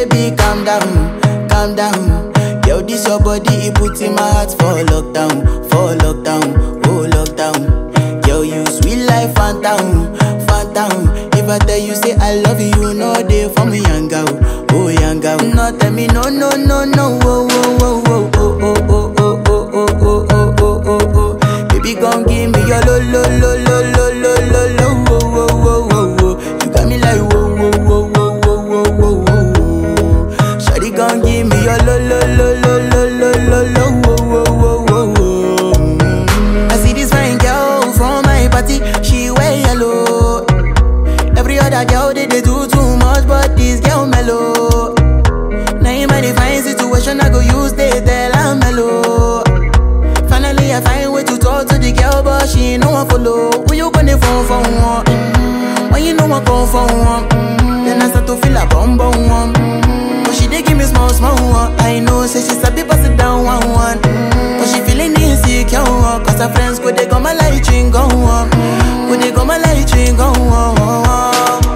Baby, calm down. Yo, this your body, it puts in my heart for lockdown, oh lockdown. Yo, you sweet life, phantom, phantom. If I tell you say I love you, no day for me, young girl, oh young girl. No tell me no, no, no, no, oh, oh, oh, oh, oh, oh, oh, oh, oh, oh, oh, oh, oh, oh. Baby, gon' give me your lo, lo, lo, lo, lo, lo, lo, lo, oh, oh, oh, oh, oh. You got me like whoa, whoa, whoa, whoa, whoa, whoa, whoa, whoa. Shawty gon' give me your lo, lo, lo, lo, lo, lo, lo, lo, oh, oh, oh, oh, oh. I see this fine girl from my party, she wear yellow. Every other girl they do too much, but this girl mellow. Now in my divine situation, I go use they tell I'm mellow. Finally I find way to talk to the girl, but she ain't no one follow. Who you gonna phone for one? When you know I come for one, then I start to feel a bum bum one. But she dey give me small small one. I know say she sabi pass it down one one. But she feeling insecure one, cause her friends go they come my light ring go on, go they come my light ring go on.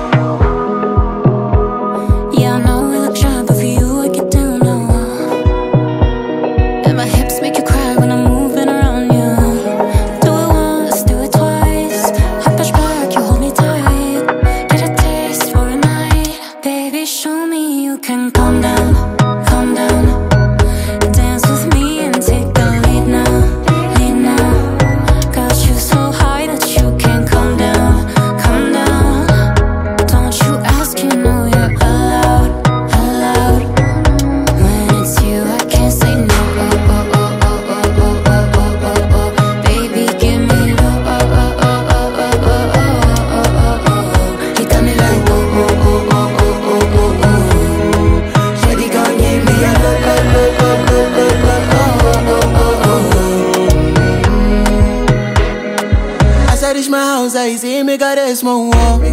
I say make her rest more.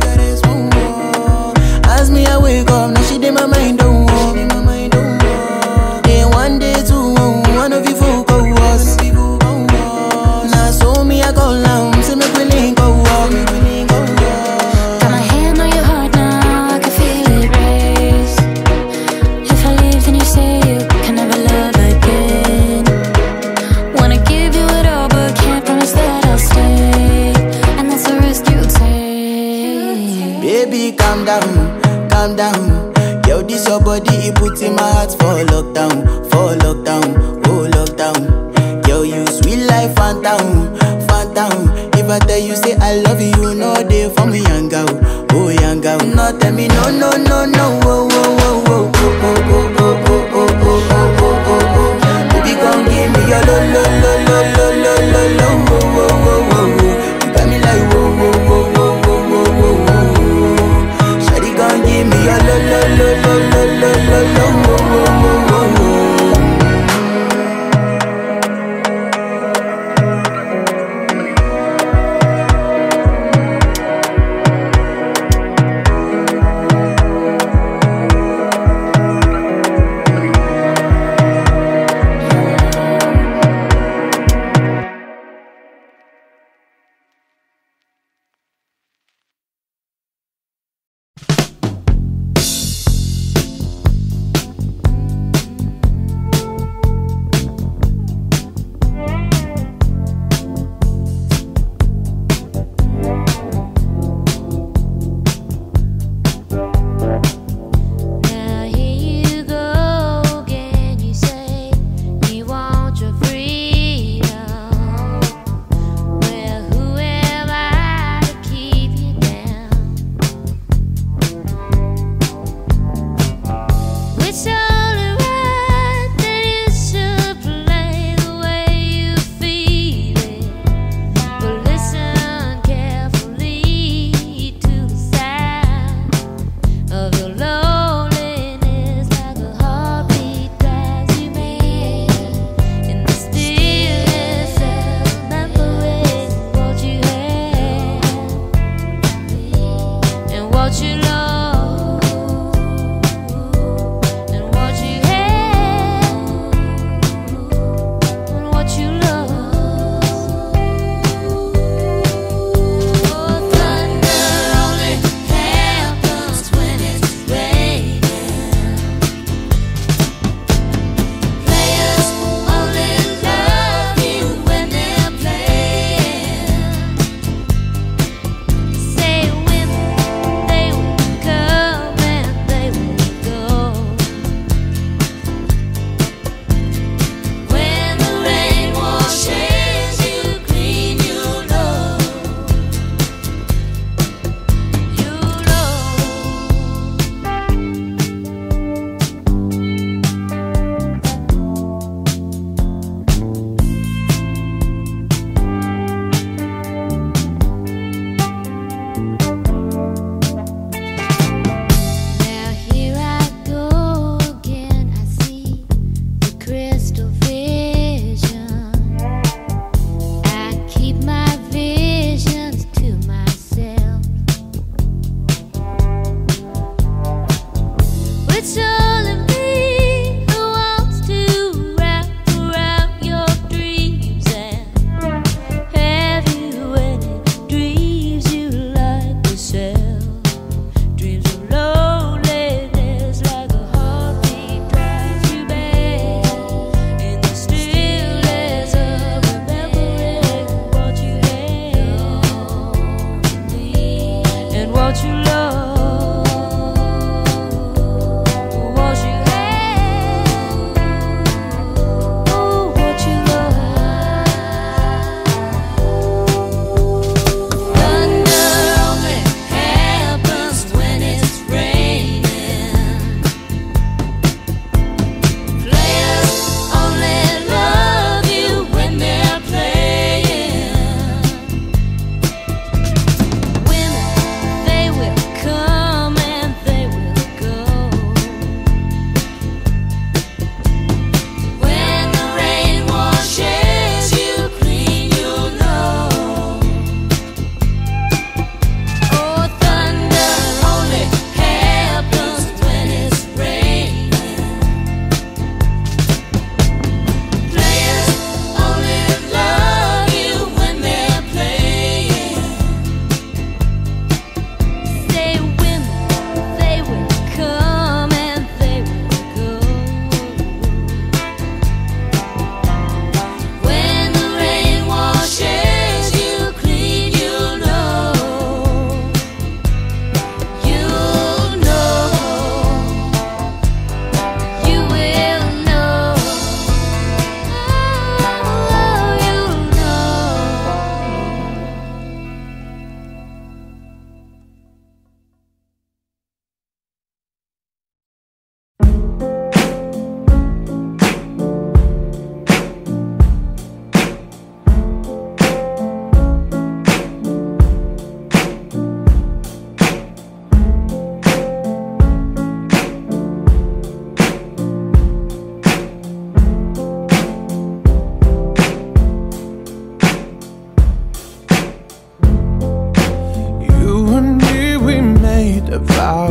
As me I wake up, now she did my mind don't walk. Then one day two, one of you folk go was. Now so me I go down, say me we link go walk. Got my hand on your heart now, I can feel it race. If I leave then you say you can never love again. Wanna give you it all but can't promise that I'll stay. Baby, calm down. Yo, this your body, it puts in my heart for lockdown, oh lockdown. Yo, you sweet life, phantom, phantom. If I tell you say I love you, no day for me, young girl, oh young girl. No tell me no, no, no, no, oh, oh, oh, oh, oh, oh, oh, oh, oh, oh, oh, oh, oh, oh. Baby, gon' give me your lo, lo, lo, lo, lo, lo, lo, lo, oh, oh, oh, oh, oh. You got me like whoa, whoa, whoa, whoa, whoa, whoa, whoa, whoa. Shawty gon' give me your lo, lo, lo, lo, lo, lo, lo, lo, oh, oh, oh, oh, oh.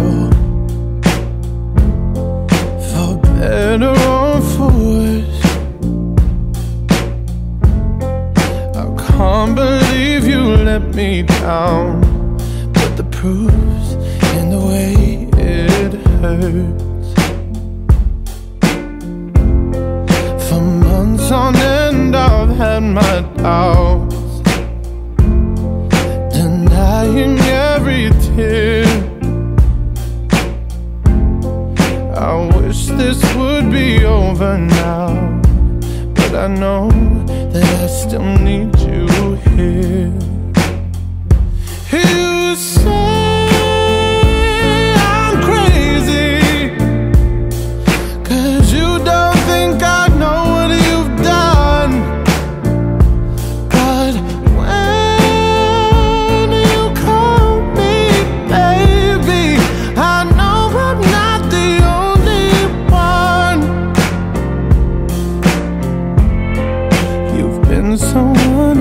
for better or for worse. I can't believe you let me down, but the proof's in the way it hurts. For months on end I've had my doubts, denying every tear. I wish this would be over now, but I know that I still need you here. You say I'm crazy, 'cause you don't think I know what you've done. But when you call me baby, I know I'm not the only one. You've been someone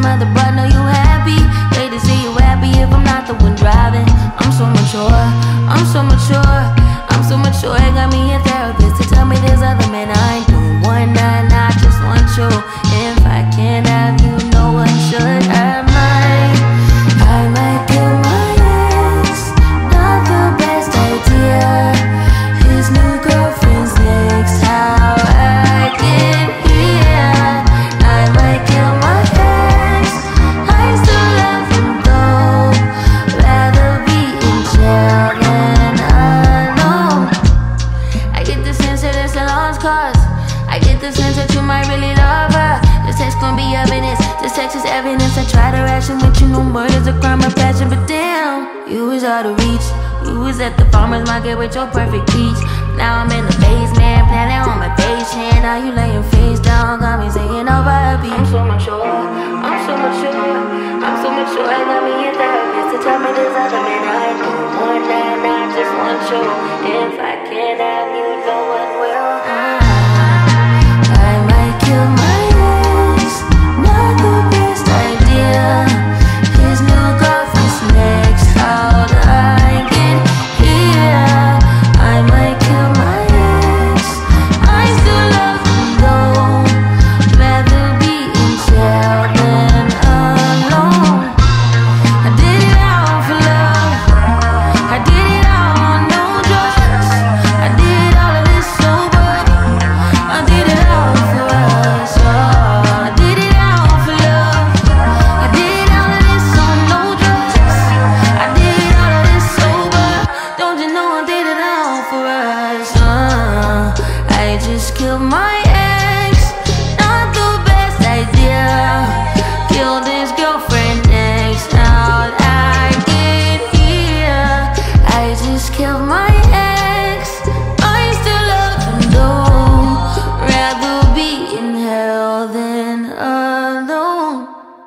I'm at the bar, know you happy. Hate to see you happy if I'm not the one driving. I'm so mature, I'm so mature, I'm so mature. It got me a therapist to tell me there's other men I ain't doing one night, I just want you. If I can't have you, no one should. I might kill my ex. Not the best idea. His new girlfriend's next. How I get here. I might kill my ex. I still love him though. Rather be in jail than alone. I get the sense that it's a lost cause. I get the sense that you might really love her. This text gon' be evidence. This text is evidence. I try to ration with you, no murder's a crime of passion. But damn, you was out of reach. You was at the farmer's market with your perfect peach. Now I'm in the basement, planning on my patient. Now you laying face down, got me singing over a beat. I'm so mature, I'm so mature, I'm so mature. I got me a therapist to tell me there's other men I do. One night, I just want you. If I can't have you, no one will. I might kill my ex. Not the best idea. His new girlfriend's next. How'd I get here? I might kill my ex. I still love him though. Rather be in jail than alone. I did it all for love. I did it all on no drugs. I did all of this sober. I did it all for us. I did it all for love. I did all of this on no drugs. I did all of this sober. Don't you know I did it all for us? I just killed my ex. Not the best idea. Killed his girlfriend next. How'd I get here? I just killed my ex. I still love him though. Rather be in hell than alone.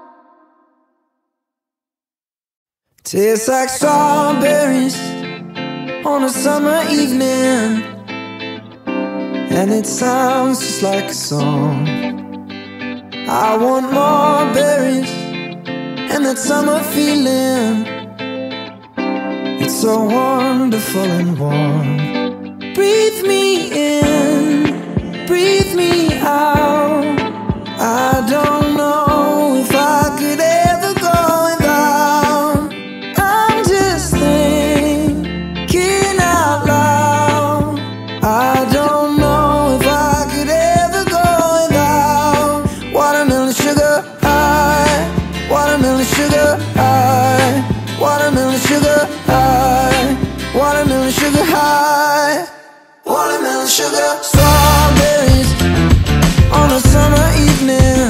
Tastes like strawberries on a summer evening, and it sounds just like a song. I want more berries and that summer feeling. It's so wonderful and warm. Breathe me in, breathe me out. I don't know if I could ever go without. I'm just thinking out loud. I don't know if I could ever go without watermelon sugar high, watermelon sugar high, watermelon sugar high, watermelon sugar high, watermelon sugar. Strawberries on a summer evening.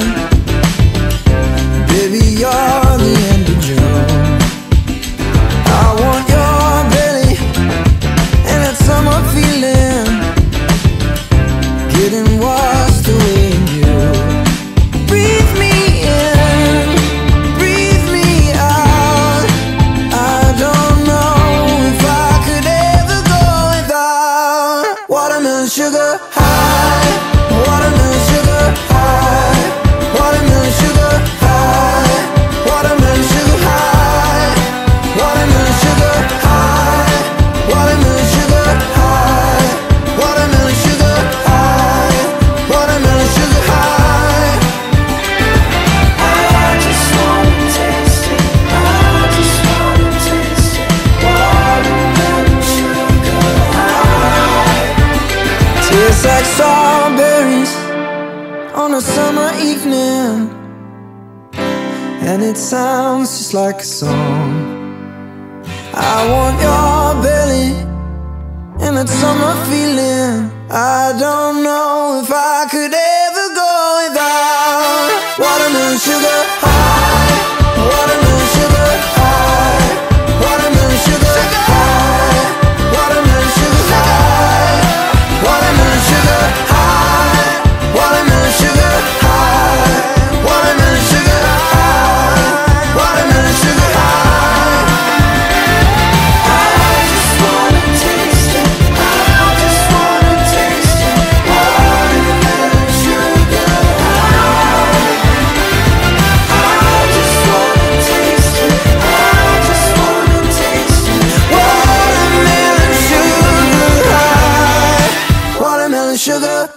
Baby, you're the end of June. I want your belly and that summer feeling, getting washed away in you. Breathe me in, breathe me out. I don't know if I could ever go without watermelon sugar high, watermelon sugar high, watermelon sugar high, watermelon sugar high, watermelon sugar high, watermelon sugar high, watermelon sugar high, watermelon sugar high. I just wanna taste it, I just wanna taste it, watermelon sugar high. Tastes like strawberries on a summer evening, and it sounds just like a song. I want your belly and that summer feeling. I don't know if I could ever go without watermelon sugar high, watermelon sugar high, watermelon sugar high, watermelon sugar high, watermelon sugar high, watermelon sugar high, watermelon sugar high, watermelon sugar high. I just wanna taste it, I just wanna taste it, watermelon sugar. my sugar.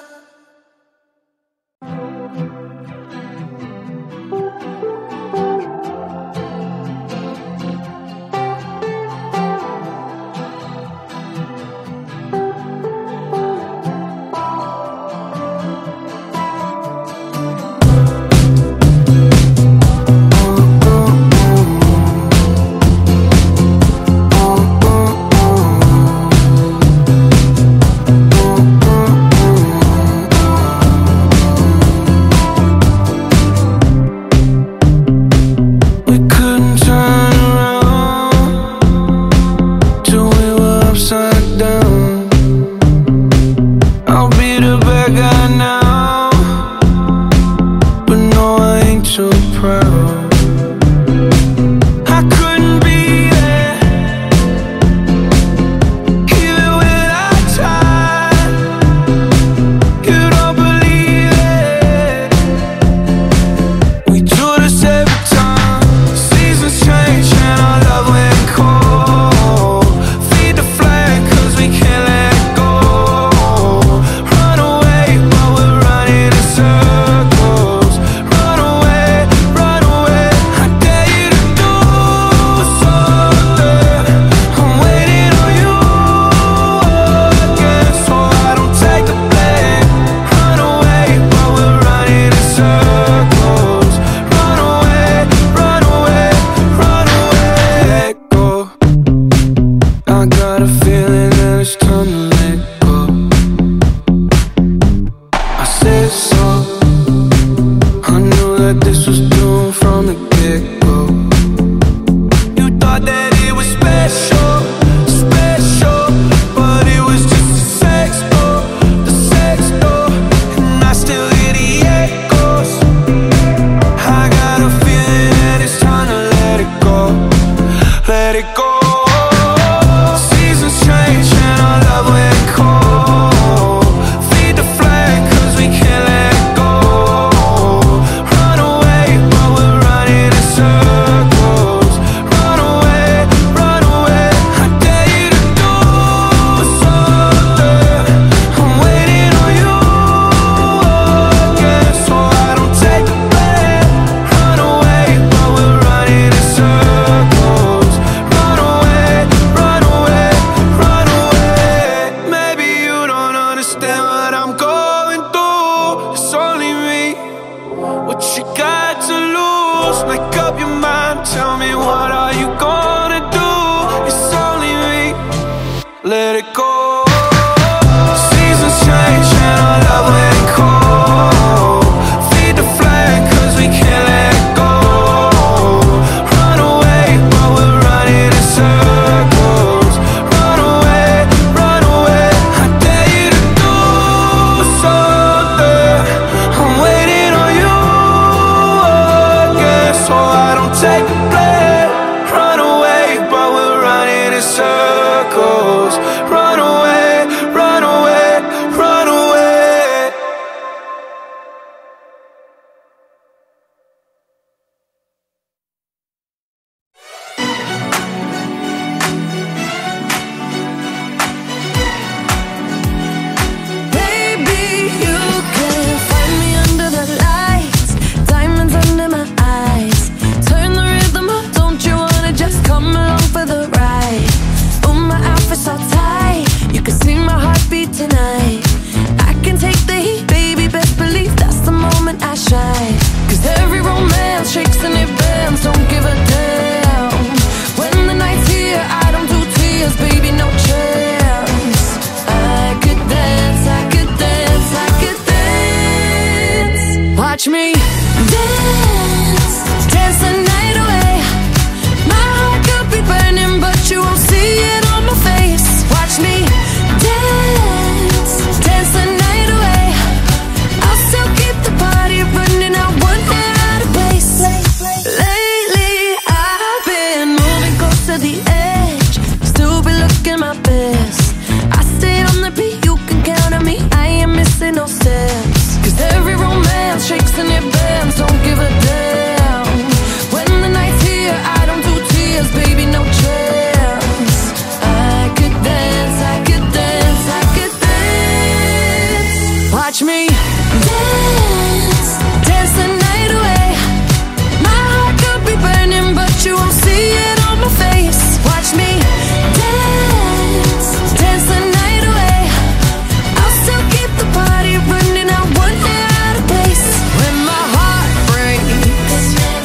Watch me dance, dance the night away. My heart could be burning, but you won't see it on my face. Watch me dance, dance the night away. I'll still keep the party running, I won't get out of place. When my heart breaks,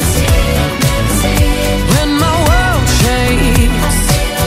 when my world shakes,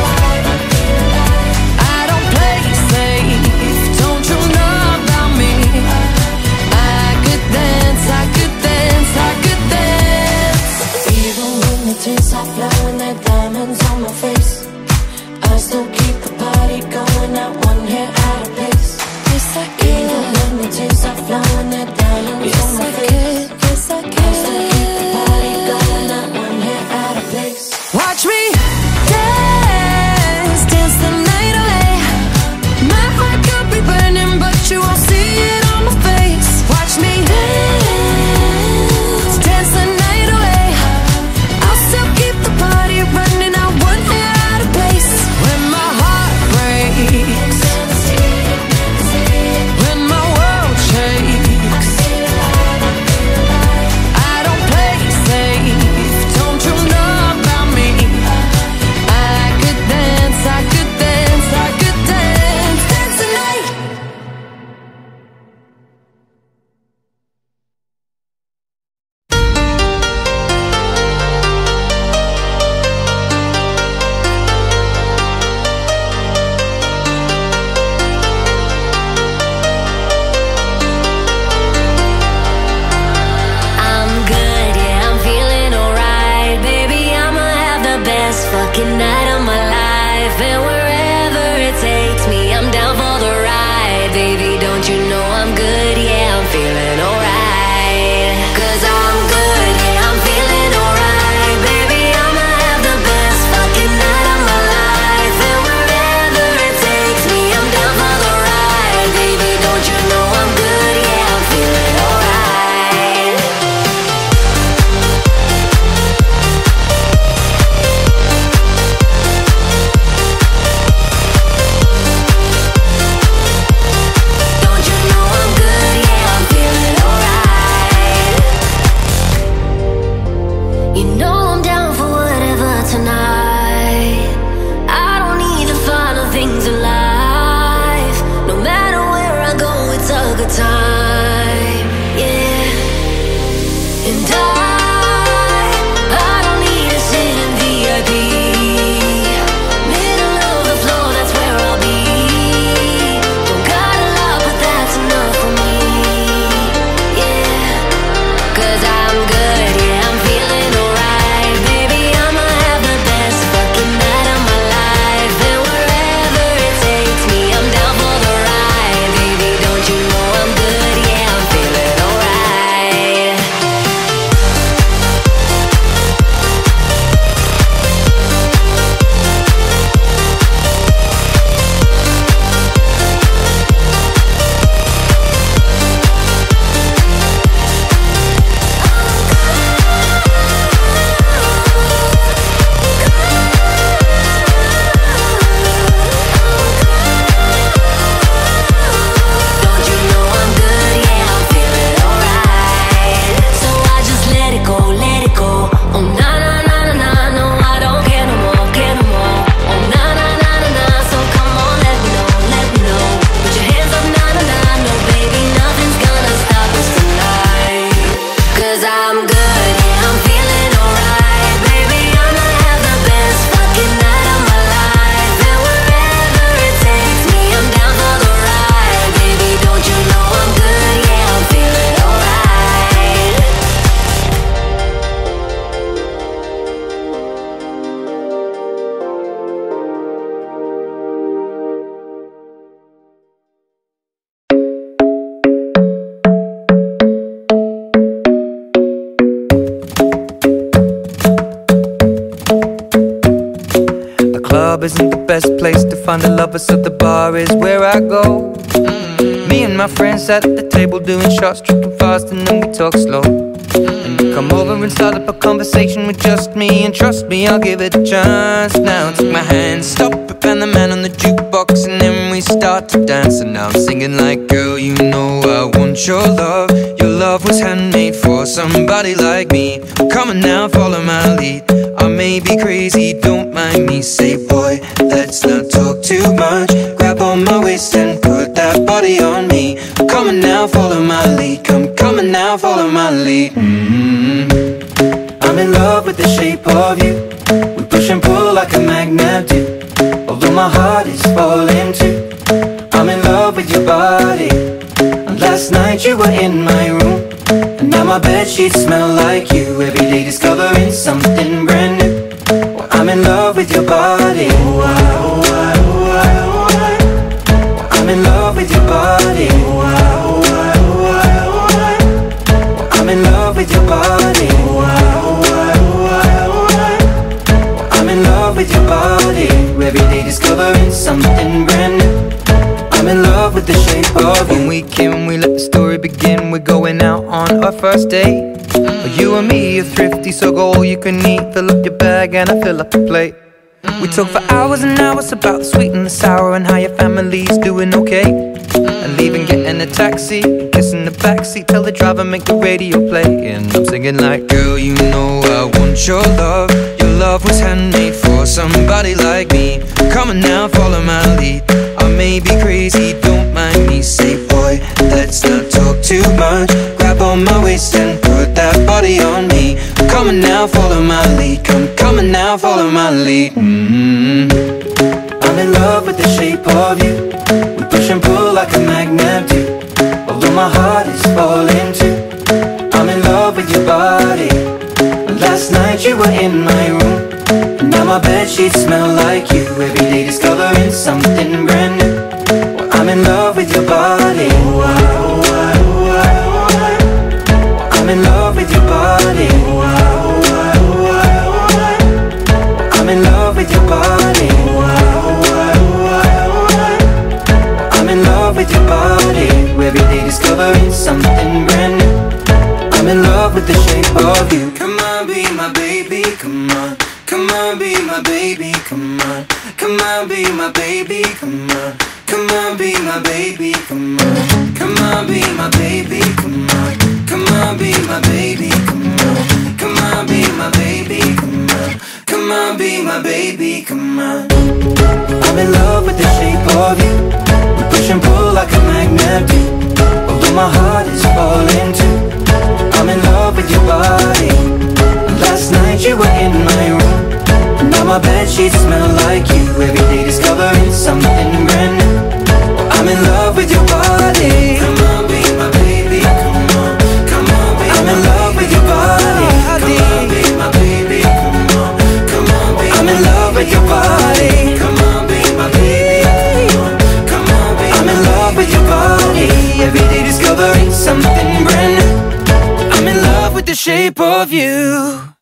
I don't play safe, don't you know about me? I could dance, I could dance, I could dance. Even when the tears stop flowing, like diamonds on my face, I still keep the party going, not one hair out of place. Yes, I can. Even when the tears stop flowing, like diamonds on my face, yes, I can. I still keep the party going, not one hair out of place. Watch me dance, dance the night away. My heart could be burning, but you won't see it on my face. Watch me dance, dance the night away. I'll still keep the party running, I won't get out of place. When my heart breaks, when my world shakes, I don't play safe, don't you know about me? I could dance, I could dance, I could dance, dance the night. I'm good, yeah, I'm feeling alright. Baby, I'ma have the best fucking night of my life. And wherever it takes me, I'm down for the ride. Baby, don't you know I'm good, yeah, I'm feeling alright. 'Cause I'm good, yeah, I'm feeling alright. Baby, I'ma have the best fucking night of my life. And wherever it takes me, I'm down for the ride. Baby, don't you know I'm good, yeah, I'm feeling alright. Don't you know I'm good, yeah, I'm feeling alright. You know I'm down for whatever tonight. I don't need the final things in life. No matter where I go, it's a good time, yeah. And I don't need to sit in VIP. Middle of the floor, that's where I'll be. Don't got a lot, but that's enough for me, yeah. 'Cause I'm good, yeah, I'm feeling alright. Baby, I'ma have the best fucking night of my life. And wherever it takes me, I'm down for the ride. Baby, don't you know I'm good, yeah, I'm feeling alright. Don't you know I'm good, yeah, I'm feeling alright. So I just let it go, let it go. Oh na na na na na, no, I don't care no more, care no more. Oh na na na na na, so come on, let me know, let me know. Put your hands up, na na na, no baby, nothing's gonna stop us tonight. 'Cause I'm good, yeah, I'm feeling alright. Baby, I'ma have the best fucking night of my life. And wherever it takes me, I'm down for the ride. Baby, don't you know I'm good, yeah, I'm feeling alright. The club isn't the best place to find the lovers, so the bar is where I go. Me and my friends at the table doing shots, tripping fast, and then we talk slow. And Come over and start up a conversation with just me, and trust me, I'll give it a chance. Now take my hand, stop it, and the man on the jukebox, and then we start to dance. And now I'm singing like, girl, you know I want your love. Your love was handmade for somebody like me. Come on now, follow my lead. I may be crazy, don't mind me. Say, boy, let's not talk too much. Grab on my waist and put that body on me. Come on now, follow my lead. Come on now, follow my lead. I'm in love with the shape of you. We push and pull like a magnet do. Although my heart is falling too. I'm in love with your body. And last night you were in my room, and now my bedsheets smell like you. Every day discovering something brand new. Well, I'm in love with your body. I'm in love with your body. I'm in love with your body. I'm in love with your body. Every day discovering something brand new. I'm in love with the shape of you. When we came, we let the story begin. We're going out on our first date. You and me are thrifty, so go all you can eat. Fill up your bag and I fill up the plate. We talk for hours and hours about the sweet and the sour, and how your family's doing okay. And leaving, getting a taxi, kissing the backseat, tell the driver make the radio play. And I'm singing like, girl, you know I want your love. Your love was handmade for somebody like me. Come on now, follow my lead. I may be crazy, don't mind me. Say, boy, let's not talk too much. Grab on my waist and put that body on me. Come on now, follow my lead. Come on now, follow my lead. I'm in love with the shape of you. We push and pull like a magnet do. Although my heart is falling too. I'm in love with your body. Last night you were in my room, and now my bedsheets smell like you. Every day discovering something brand new. Well, I'm in love with your body. I'm in love with your body. I'm in love with your body. I'm in love with your body. Every day discovering something brand new. I'm in love with the shape of you. Come on, be my baby, come on. Come on, be my baby, come on. Come on, be my baby, come on. Come on, be my baby, come on. Come on, be my baby, come on. Come on, be my baby, come on. Come on, be my baby, come on. Come on, be my baby, come on. I'm in love with the shape of you. We push and pull like a magnet do. Although my heart is falling too. I'm in love with your body. Last night you were in my room, and now my bedsheets smell like you. Every day discovering something brand new. I'm in love with your body. Come on, be my baby, come on. Come on, be I'm in love with your body. Come on, be my baby, come on. Come on, be I'm in love with your body. Come on, be my baby, come on. Come on, be I'm in love with your body. Every day discovering something brand new. I'm in love with the shape of you.